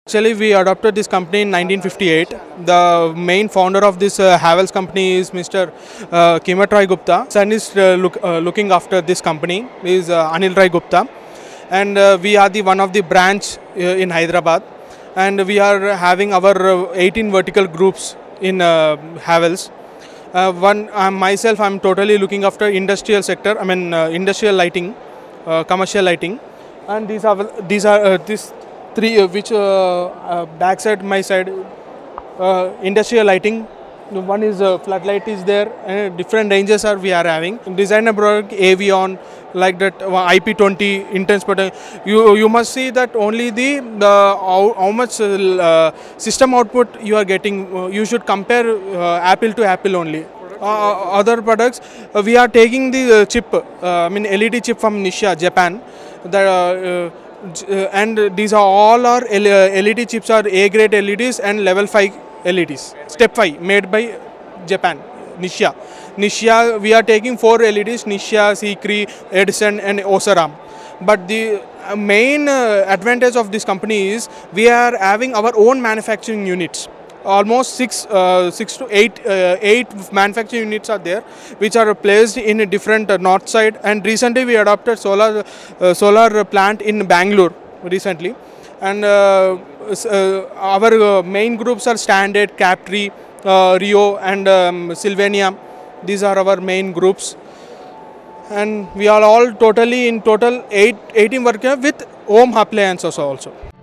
Actually, we adopted this company in 1958. The main founder of this Havels company is Mr. Kimat Rai Gupta. Son is looking after this company is Anil Rai Gupta, and we are the one of the branch in Hyderabad, and we are having our 18 vertical groups in Havels. Myself, I'm totally looking after industrial sector. I mean industrial lighting, commercial lighting, and these three which backside my side industrial lighting. One is floodlight is there, and different ranges are we are having. Designer product Avion, like that IP20 intense product. You must see that only the how much system output you are getting. You should compare Apple to Apple only. Other products, we are taking the chip, I mean LED chip from Nisha, Japan. And these are all our LED chips are A grade LEDs and level 5 LEDs. Step 5 made by Japan, Nisha. Nisha, we are taking 4 LEDs, Nisha, Sikri, Edison and Osaram. But the main advantage of this company is we are having our own manufacturing units. Almost 6 to 8 manufacturing units are there, which are placed in a different north side. And recently we adopted solar plant in Bangalore recently. And our main groups are Standard, Captree, Rio, and Sylvania. These are our main groups. And we are all totally in total 18 workers with home appliances also.